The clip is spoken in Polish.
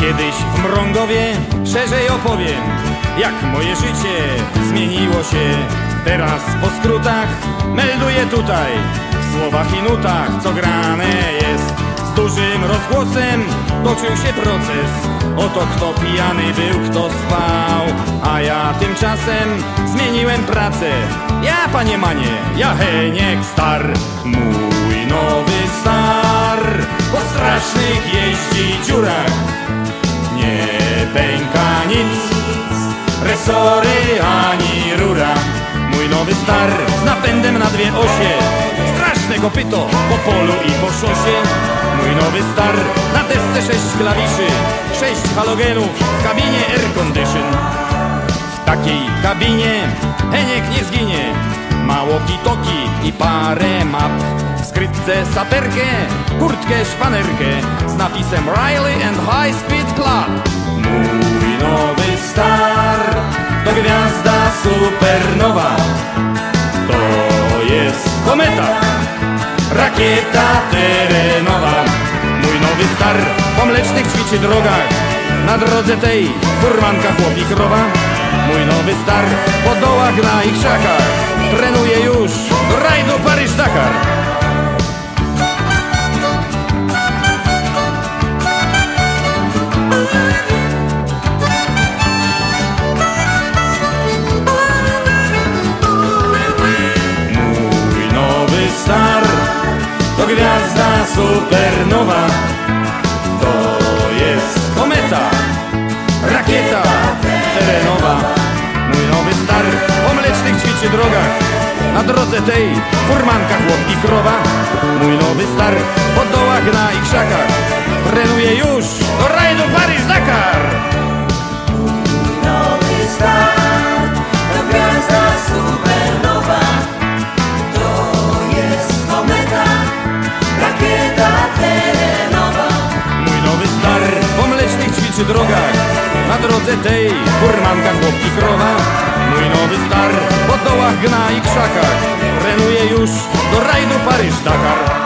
Kiedyś w Mrągowie szerzej opowiem, jak moje życie zmieniło się. Teraz po skrótach melduję tutaj, w słowach i nutach, co grane jest. Z dużym rozgłosem toczył się proces, oto kto pijany był, kto spał. A ja tymczasem zmieniłem pracę. Ja, panie Manie, ja Heniek Star. Mój nowy star po strasznych jeździ dziurach. Nie pęka nic, resory ani rura. Mój nowy star z napędem na dwie osie, straszne kopyto po polu i po szosie. Mój nowy star na desce 6 klawiszy, 6 halogenów, w kabinie air condition. W takiej kabinie Heniek nie zginie. Mało kitoki i parę map, w skrytce saperkę, kurtkę szpanerkę z napisem Riley and High Speed Club. Mój nowy star to gwiazda supernowa, to jest kometa, rakieta terenowa. Mój nowy star po mlecznych ćwiczy drogach, na drodze tej furmanka chłopi krowa. Mój nowy star po dołach na ich krzakach trenuje już do rajdu Paryż-Dakar. Mój nowy star to gwiazda supernowa, to jest kometa, rakieta terenowa. Mój nowy star po mlecznych ćwiczy drogach, na drodze tej furmanka chłop i krowa. Mój nowy star po dołach na ich krzakach trenuje już do rajdu Paryż-Dakar. Mój nowy star to gwiazda supernowa, to jest kometa, rakieta terenowa. Mój nowy star po mlecznych ćwiczy drogach, na drodze tej furmanka chłop i krowa. Mój nowy star po dołach gna i krzakach trenuje już do rajdu Paryż-Dakar.